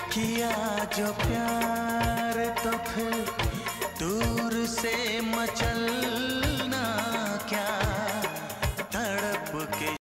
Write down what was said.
किया जो प्यार तो फिर दूर से मचलना क्या।